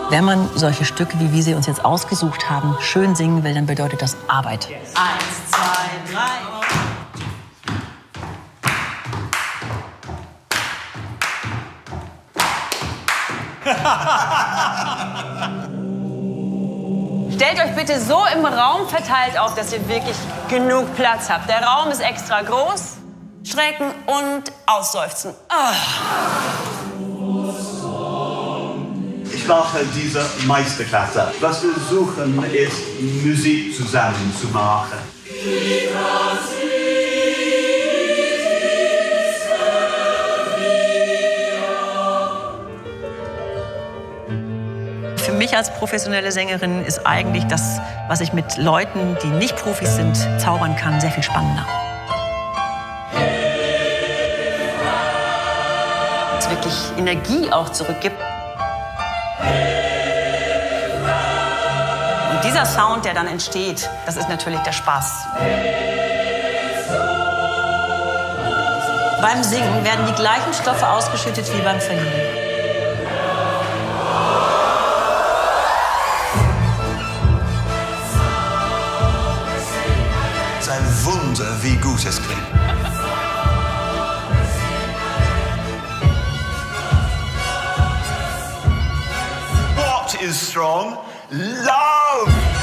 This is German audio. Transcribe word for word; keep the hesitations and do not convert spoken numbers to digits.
Wenn man solche Stücke, wie wir sie uns jetzt ausgesucht haben, schön singen will, dann bedeutet das Arbeit. Eins, zwei, drei. Stellt euch bitte so im Raum verteilt auf, dass ihr wirklich genug Platz habt. Der Raum ist extra groß. Strecken und ausseufzen. Ah. Ich mache diese Meisterklasse. Was wir suchen, ist Musik zusammen zu machen. Für mich als professionelle Sängerin ist eigentlich das, was ich mit Leuten, die nicht Profis sind, zaubern kann, sehr viel spannender. Es wirklich Energie auch zurückgibt. Und dieser Sound, der dann entsteht, das ist natürlich der Spaß. Beim Singen werden die gleichen Stoffe ausgeschüttet wie beim Verlieben. Es ist ein Wunder, wie gut es klingt. What is strong? Love!